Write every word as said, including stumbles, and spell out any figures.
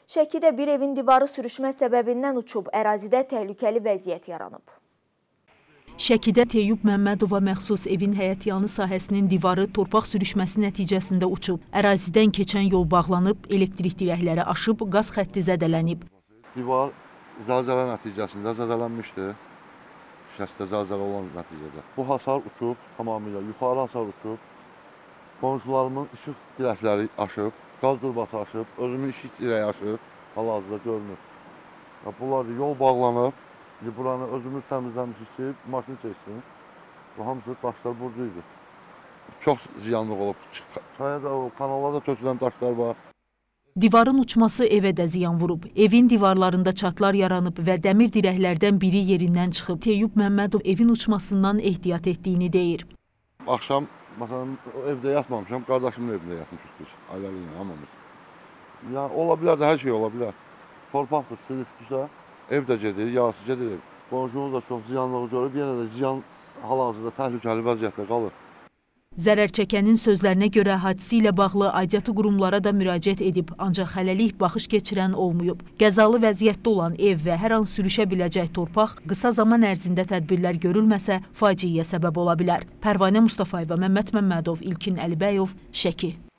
Şəkidə bir evin divarı sürüşmə səbəbindən uçub, ərazidə təhlükəli vəziyyət yaranıb. Şəkidə Teyyub Məmmədova məxsus evin həyətyanı sahəsinin divarı torpaq sürüşməsi nəticəsində uçub. Ərazidən keçən yol bağlanıb, elektrik dirəkləri aşıb, qaz xətti zədələnib. Divar zəlzələ nəticəsində zədələnmişdir. Şəxsdə zəlzələ olan nəticədə. Bu hasar uçub, tamamilə yuxarı hasar uçub. Qonşularımın işıq dirəkləri aşıb, qaz turbası aşıb, özümün işıq dirəyi aşıb, hal-hazırda görünür. Bunlar yol bağlanıb, buranı özümüz təmizləmişik ki, maşın çəksin. Bu hamısı daşlar buradaydı. Çox ziyanlıq olub. Çaya da, kanala da tökülən daşlar var. Divarın uçması evə də ziyan vurub. Evin divarlarında çatlar yaranıb və dəmir dirəklərdən biri yerindən çıxıb. Teyyub Məmmədov evin uçmasından ehtiyat etdiyini deyir. Axşam, məsələn, evdə yatmamışam, qardaşımın evində yatmışıq biz, ailəliylə, hamımız. Yəni, ola bilər də, hər şey ola bilər. Torpaqdır, sürüşdüsə, ev də gedir, yarısı gedir ev. Qonşumuz da çox ziyanlığı görüb, yenə də ziyan hal-hazırda təhlükəli vəziyyətdə qalır. Zərər çəkənin sözlərinə görə hadisə ilə bağlı aidiyyatı qurumlara da müraciət edib, ancaq hələlik baxış keçirən olmayıb. Qəzalı vəziyyətdə olan ev və hər an sürüşə biləcək torpaq qısa zaman ərzində tədbirlər görülməsə faciəyə səbəb ola bilər. Pərvanə Mustafayeva, Məmməd Məmmədov, İlkin Əlibəyov, Şəki.